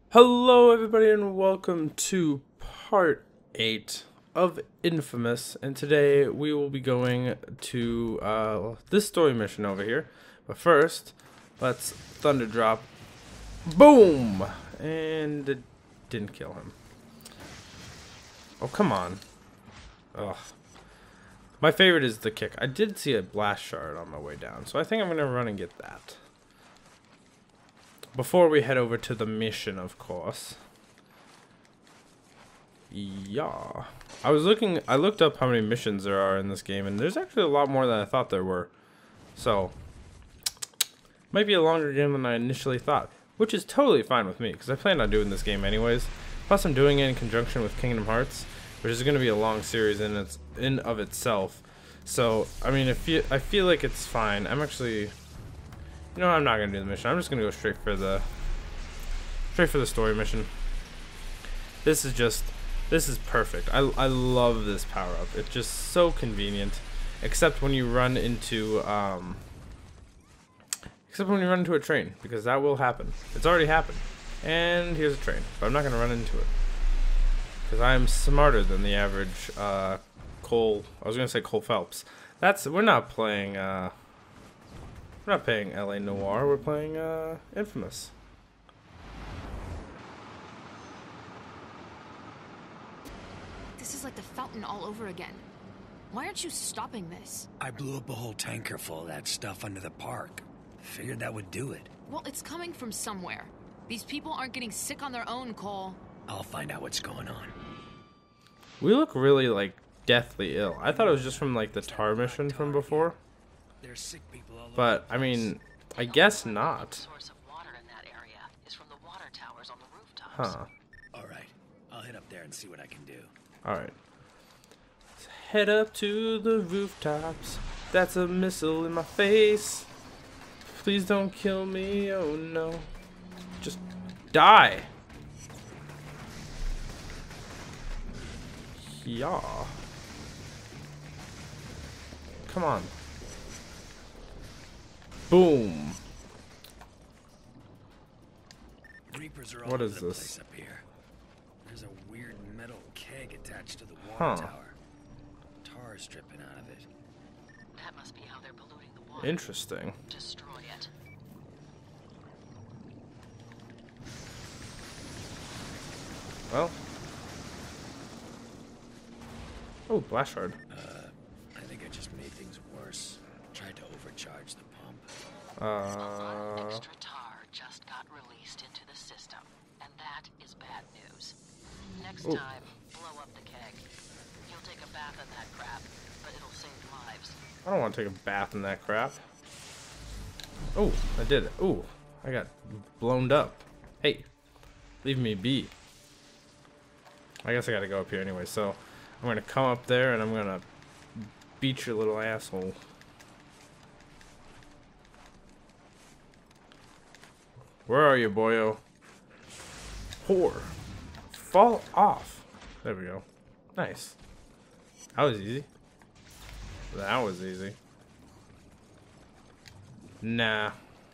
Hello everybody and welcome to part 8 of inFamous, and today we will be going to this story mission over here. But first, let's thunder drop. Boom! And it didn't kill him. Oh, come on. Ugh. My favorite is the kick. I did see a blast shard on my way down, so I think I'm going to run and get that. Before we head over to the mission, of course. Yeah. I looked up how many missions there are in this game, and there's actually a lot more than I thought there were. So, might be a longer game than I initially thought, which is totally fine with me, because I planned on doing this game anyways. Plus, I'm doing it in conjunction with Kingdom Hearts, which is going to be a long series in of itself. So, I mean, I feel like it's fine. I'm actually... No, I'm not gonna do the mission. I'm just gonna go straight for the story mission. This is perfect. I love this power up. It's just so convenient, except when you run into a train, because that will happen. It's already happened. And here's a train, but I'm not gonna run into it because I'm smarter than the average Cole. I was gonna say Cole Phelps. We're not playing. We're not playing LA Noire, we're playing inFamous. This is like the fountain all over again. Why aren't you stopping this? I blew up a whole tanker full of that stuff under the park. Figured that would do it. Well, it's coming from somewhere. These people aren't getting sick on their own, Cole. I'll find out what's going on. We look really, like, deathly ill. I thought it was just from, like, the tar mission from before. There's sick people all over. But, I mean, I guess not. Source of water in that area is from the water towers on the rooftops. Huh. Alright, I'll head up there and see what I can do. Alright. Let's head up to the rooftops. That's a missile in my face. Please don't kill me, oh no. Just die. Yeah. Come on. Boom. Reapers are all What over is the this? place up here. There's a weird metal keg attached to the Huh. water tower. Tar is dripping out of it. That must be how they're polluting the water. Interesting. Destroy it. Well. Oh, blast shard. I think I just made things worse. Tried to overcharge the pump. Extra tar just got released into the system, and that is bad news. Next Ooh. time, blow up the keg. You'll take a bath in that crap, but it'll save lives. I don't want to take a bath in that crap. Oh, I did it. Oh, I got blown up. Hey, leave me be. I guess I gotta go up here anyway, so I'm gonna come up there and I'm gonna beat your little asshole. Where are you, boyo? Whore. Fall off. There we go. Nice. That was easy. That was easy. Nah.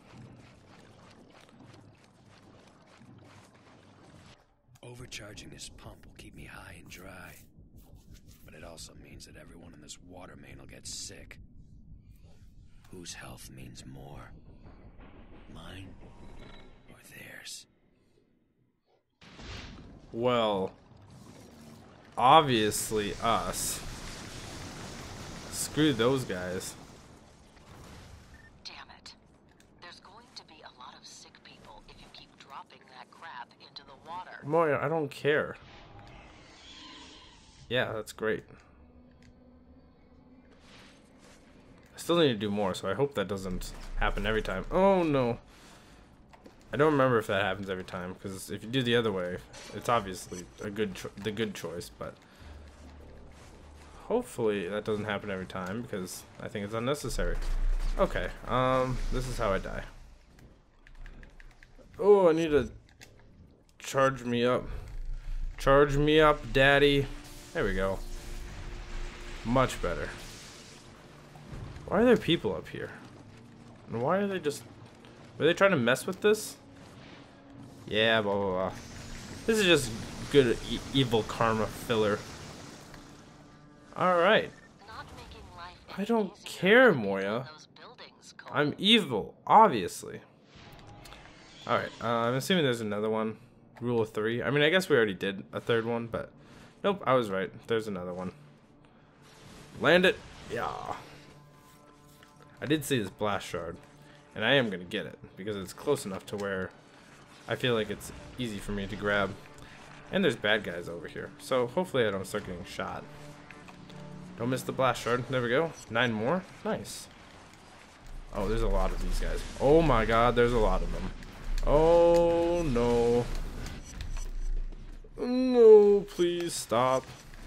Overcharging this pump will keep me high and dry. But it also means that everyone in this water main will get sick. Whose health means more? Mine or theirs? Well, obviously us. Screw those guys. Damn it. There's going to be a lot of sick people if you keep dropping that crap into the water. Moya, I don't care. Yeah, that's great. I still need to do more, so I hope that doesn't happen every time. Oh no. I don't remember if that happens every time, because if you do the other way, it's obviously the good choice, but hopefully that doesn't happen every time, because I think it's unnecessary. Okay, this is how I die. Oh, I need to charge me up. Charge me up, daddy. There we go. Much better. Why are there people up here? And why are they just... Were they trying to mess with this? Yeah, blah, blah, blah. This is just good evil karma filler. Alright. I don't care, Moya. I'm evil, obviously. Alright, I'm assuming there's another one. Rule of 3. I mean, I guess we already did a third one, but... Nope, I was right. There's another one. Land it. Yeah. I did see this blast shard. And I am going to get it. Because it's close enough to where I feel like it's easy for me to grab. And there's bad guys over here. So hopefully I don't start getting shot. Don't miss the blast shard. There we go. 9 more. Nice. Oh, there's a lot of these guys. Oh my god, there's a lot of them. Oh no. No, please stop.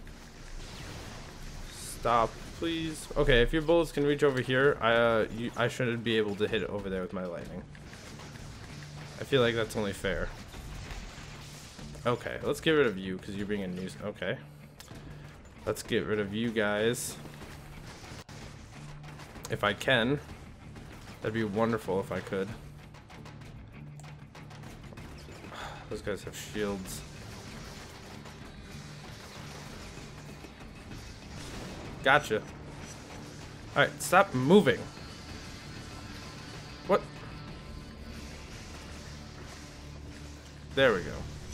Stop, please. Okay, if your bullets can reach over here, I shouldn't be able to hit it over there with my lightning. I feel like that's only fair. Okay, let's get rid of you because you're being a nuisance. Okay. Let's get rid of you guys. If I can. That'd be wonderful if I could. Those guys have shields. Gotcha. Alright, stop moving. What? There we go.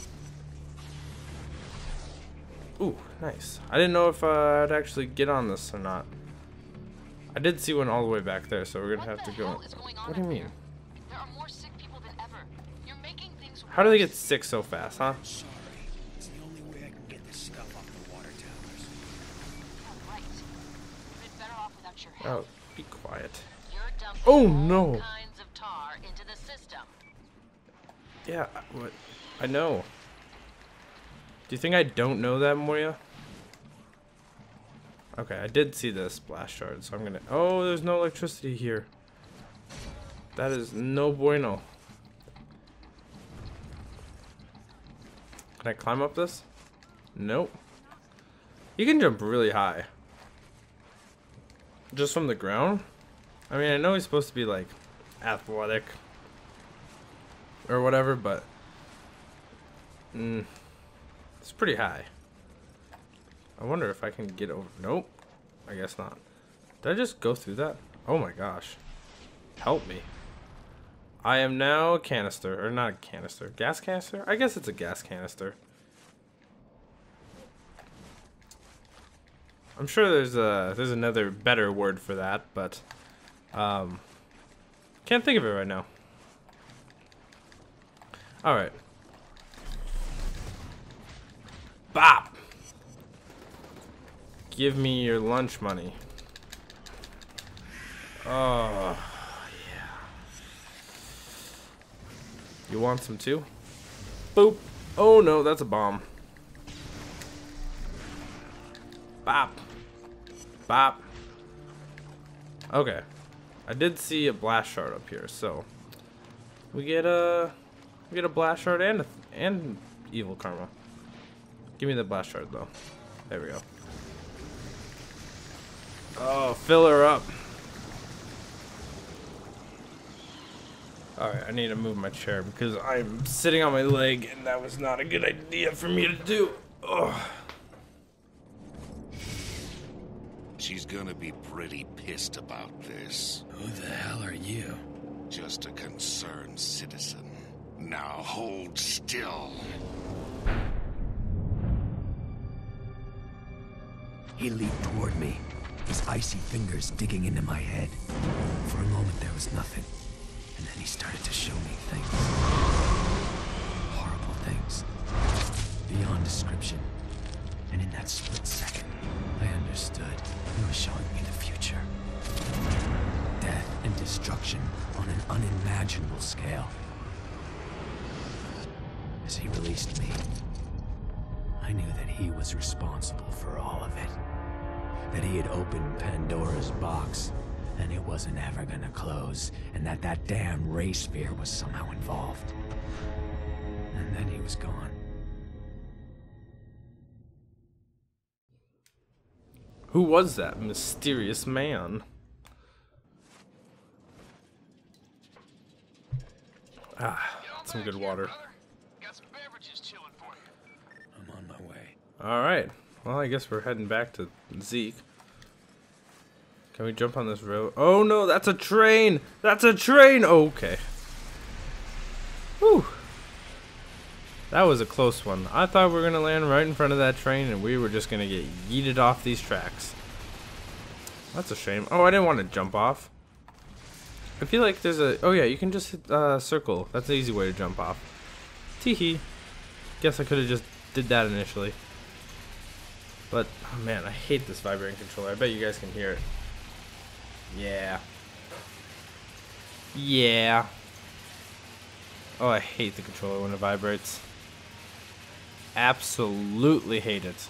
Ooh, nice. I didn't know if I'd actually get on this or not. I did see one all the way back there, so we're gonna have to go. What do you mean? There are more sick people than ever. You're making things How do they get sick so fast, huh? Sorry. It's the only way I can get this stuff off the water towers. Yeah, right. You'd been better off without your help. Oh, be quiet. You're dumping Oh, all no. kinds of tar into the system. Yeah, what? I know. Do you think I don't know that, Moya? Okay, I did see this blast shard, so I'm gonna... Oh, there's no electricity here. That is no bueno. Can I climb up this? Nope. You can jump really high. Just from the ground? I mean, I know he's supposed to be, like, athletic. Or whatever, but... it's pretty high. I wonder if I can get over... Nope. I guess not. Did I just go through that? Oh my gosh. Help me. I am now a canister. Or not a canister. Gas canister? I guess it's a gas canister. I'm sure there's another better word for that, but... can't think of it right now. Alright. Bop! Give me your lunch money. Oh, yeah. You want some too? Boop. Oh no, that's a bomb. Bop. Bop. Okay. I did see a blast shard up here, so we get a blast shard and evil karma. Give me the blast shard though. There we go. Oh, fill her up. Alright, I need to move my chair because I'm sitting on my leg and that was not a good idea for me to do. Ugh. She's gonna be pretty pissed about this. Who the hell are you? Just a concerned citizen. Now hold still. He leaped toward me, his icy fingers digging into my head. For a moment there was nothing, and then he started to show me things. Horrible things. Beyond description. And in that split second, I understood he was showing me the future. Death and destruction on an unimaginable scale. As he released me, I knew that he was responsible for all of it. That he had opened Pandora's box, and it wasn't ever gonna close, and that damn ray sphere was somehow involved. And then he was gone. Who was that mysterious man? Ah, some good water. got some beverages chilling for you. I'm on my way. Alright. Well, I guess we're heading back to Zeke. Can we jump on this road? Oh no, that's a train! That's a train! Oh, okay. Whew. That was a close one. I thought we were going to land right in front of that train and we were just going to get yeeted off these tracks. That's a shame. Oh, I didn't want to jump off. I feel like there's a... Oh yeah, you can just hit circle. That's an easy way to jump off. Teehee. Guess I could have just did that initially. But, oh man, I hate this vibrating controller. I bet you guys can hear it. Yeah. Yeah. Oh, I hate the controller when it vibrates. Absolutely hate it.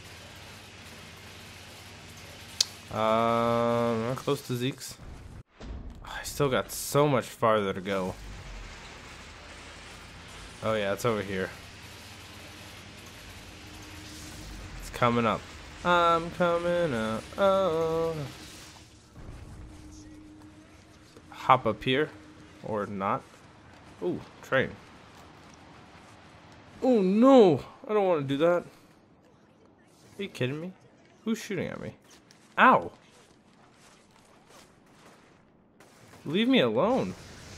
Not close to Zeke's. I still got so much farther to go. Oh yeah, it's over here. It's coming up. I'm coming up. Oh. Hop up here. Or not. Ooh, train. Oh no! I don't want to do that. Are you kidding me? Who's shooting at me? Ow! Leave me alone.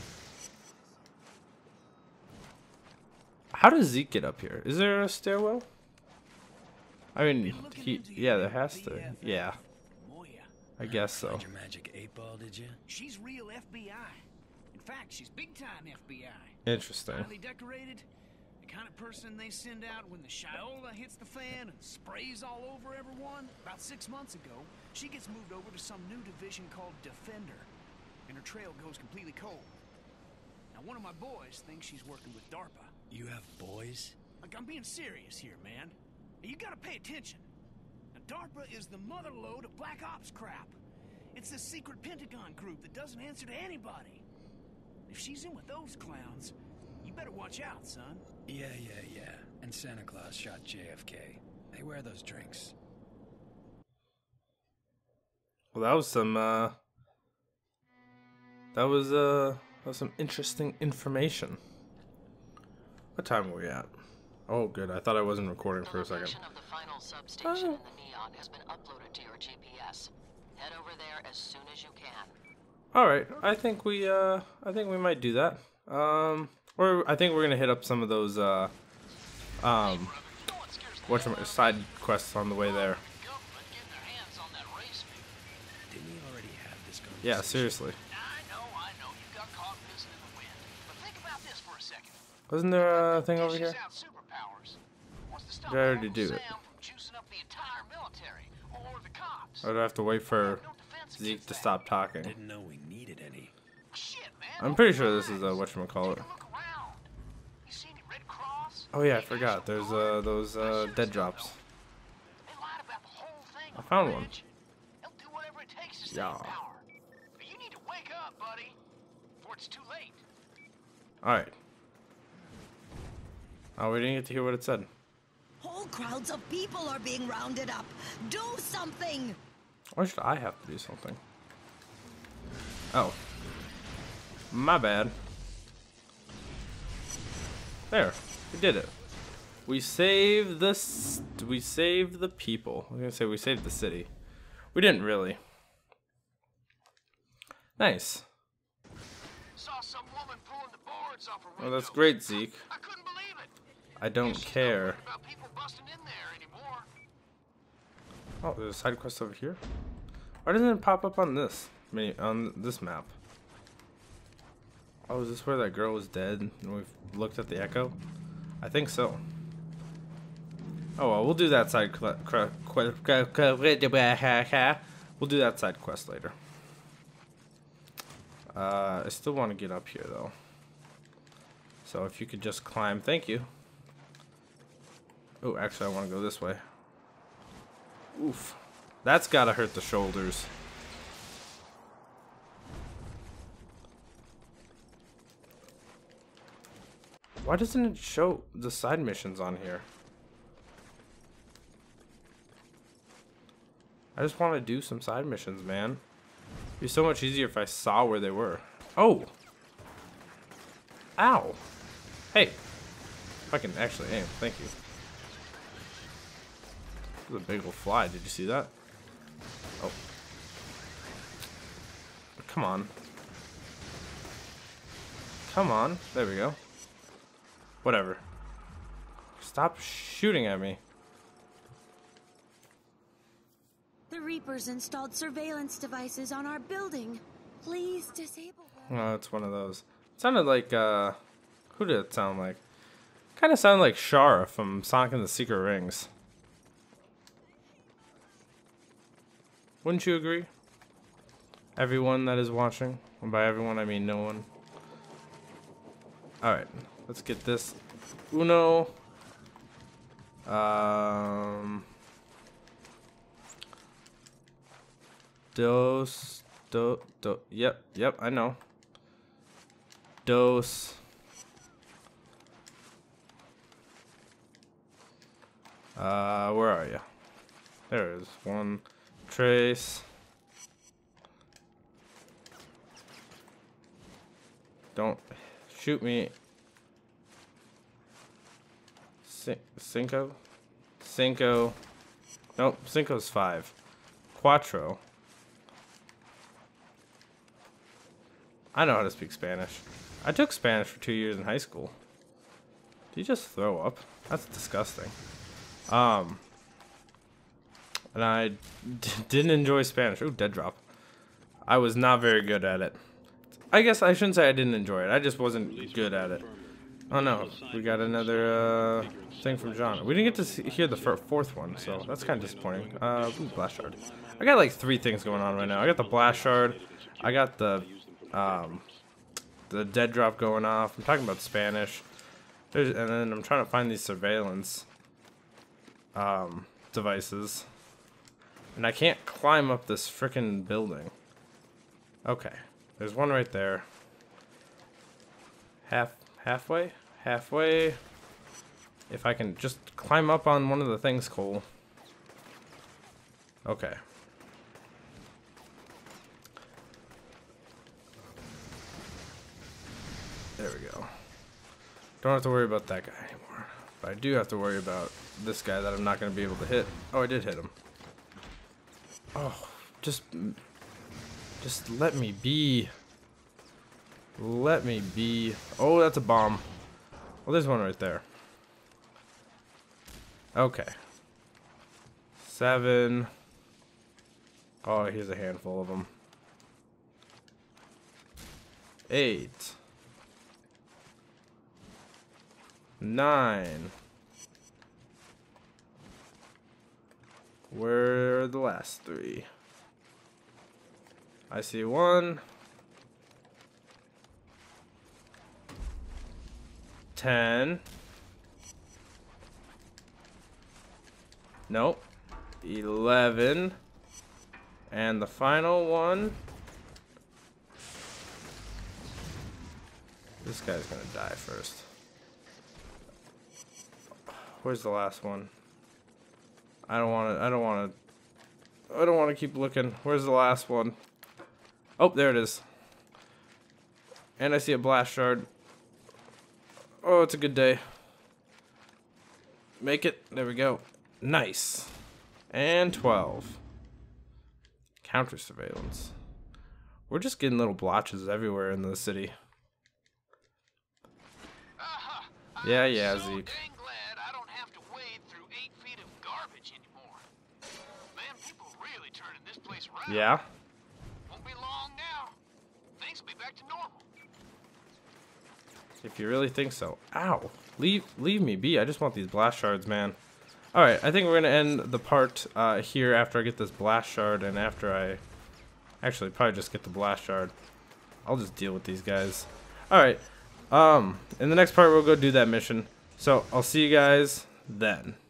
How does Zeke get up here? Is there a stairwell? I mean, yeah, there has to. Yeah. I guess so. Find your magic 8-ball, did you? She's real FBI. In fact, she's big-time FBI. Interesting. Highly decorated. The kind of person they send out when the Shiola hits the fan and sprays all over everyone. About 6 months ago, she gets moved over to some new division called Defender, and her trail goes completely cold. Now, one of my boys thinks she's working with DARPA. You have boys? Like, I'm being serious here, man. You gotta pay attention. Now, DARPA is the mother lode of Black Ops crap. It's this secret Pentagon group that doesn't answer to anybody. If she's in with those clowns, you better watch out, son. Yeah. And Santa Claus shot JFK. They wear those drinks. Well, that was some, that was some interesting information. What time are we at? Oh, good. I thought I wasn't recording for a second. The location of the final substation in the Neon has been uploaded to your GPS. Head over there as soon as you can. All right. I think we might do that. Or I think we're gonna hit up some of those side quests on the way there. Didn't we already have this conversation? Yeah, seriously. I know. You got caught pissing in the wind. But think about this for a second. Wasn't there a thing over here? Dishes out superpowers. What's to stop Did I already Uncle do Sam it? from juicing up the entire military or the cops? Or do I have to wait for No defense Zeke against to that. stop talking? Didn't know we needed any. Shit, man. I'm pretty sure this is a whatchamacallit. Take a look around. You see any Red Cross? Oh yeah, I forgot. There's those dead drops. They lied about the whole thing. I found one. They'll do whatever it takes to save Yeah. power. But you need to wake up, buddy, before it's too late. All right. Oh, we didn't get to hear what it said. Whole crowds of people are being rounded up. Do something! Why should I have to do something? Oh. My bad. There. We did it. We saved the people. I was gonna say we saved the city. We didn't really. Nice. Saw some woman pulling the boards off her Oh, that's windows. great, Zeke. I couldn't believe it. I don't She's not care. worried about people busting in there anymore. Oh, there's a side quest over here. Why doesn't it pop up on this map? Oh, is this where that girl was dead and we've looked at the echo? I think so. Oh well, we'll do that side we'll do that side quest later. I still want to get up here though. So if you could just climb, thank you. Oh, actually I want to go this way. Oof. That's gotta hurt the shoulders. Why doesn't it show the side missions on here? I just want to do some side missions, man. It'd be so much easier if I saw where they were. Oh! Ow! Hey! If I can actually aim, thank you. There's a big old fly. Did you see that? Oh. Come on. Come on. There we go. Whatever. Stop shooting at me. The Reapers installed surveillance devices on our building. Please disable them. Oh, it's one of those. It sounded like, who did it sound like? Kind of sounded like Shara from Sonic and the Secret Rings. Wouldn't you agree? Everyone that is watching. And by everyone, I mean no one. Alright, let's get this. Uno. Yep, I know. Dos. Where are you? There it is. One. Trace. Don't shoot me. Cinco? Cinco. Nope, Cinco's 5. Cuatro. I know how to speak Spanish. I took Spanish for 2 years in high school. Did you just throw up? That's disgusting. And I didn't enjoy Spanish. Ooh, dead drop. I was not very good at it. I guess I shouldn't say I didn't enjoy it. I just wasn't good at it. Oh no, we got another thing from John. We didn't get to hear the fourth one, so that's kind of disappointing. Ooh, blast shard. I got like 3 things going on right now. I got the blast shard. I got the dead drop going off. I'm talking about Spanish. And then I'm trying to find these surveillance devices. And I can't climb up this frickin' building. Okay. There's one right there. Halfway? Halfway. If I can just climb up on one of the things, Cole. Okay. There we go. Don't have to worry about that guy anymore. But I do have to worry about this guy that I'm not going to be able to hit. Oh, I did hit him. Oh, just let me be. Let me be. Oh, that's a bomb. Well, there's one right there. Okay. 7. Oh, here's a handful of them. 8. 9. Where are the last 3? I see 1. 10. Nope. 11. And the final one. This guy's gonna die first. Where's the last one? I don't want to keep looking. Where's the last one? Oh, there it is. And I see a blast shard. Oh, it's a good day. Make it. There we go. Nice. And 12. Counter surveillance. We're just getting little blotches everywhere in the city. Yeah, Zeke. Dang glad I don't have to wade through 8 feet of garbage anymore. Man, people really turning this place around. Yeah. Won't be long now. Things will be back to normal. If you really think so. Ow. Leave me be. I just want these blast shards, man. Alright, I think we're going to end the part here after I get this blast shard and after I... Actually, probably just get the blast shard. I'll just deal with these guys. Alright. In the next part, we'll go do that mission. So, I'll see you guys then.